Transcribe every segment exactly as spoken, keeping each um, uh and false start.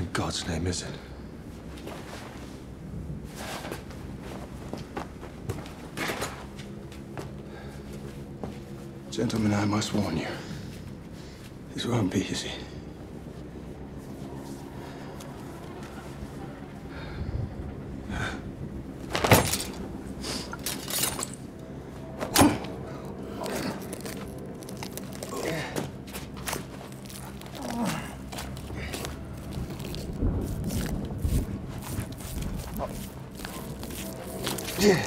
God's name is it? Gentlemen, I must warn you. This won't be easy. Yeah.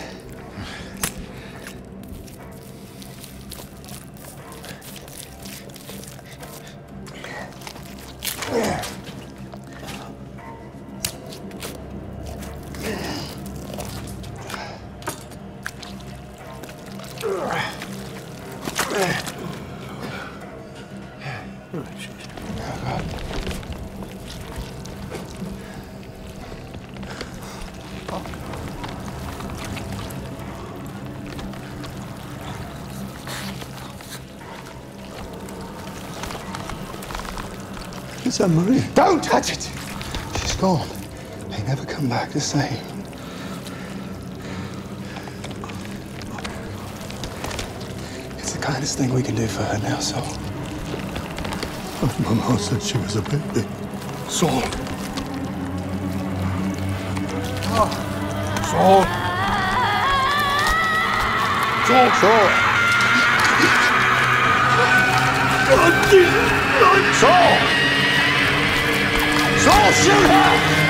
It's Anne-Marie. Don't touch it! She's gone. They never come back the same. It's the kindest thing we can do for her now, Saul. My mom said she was a baby. Saul. Saul. Saul. Saul. Saul. Saul, shoot her!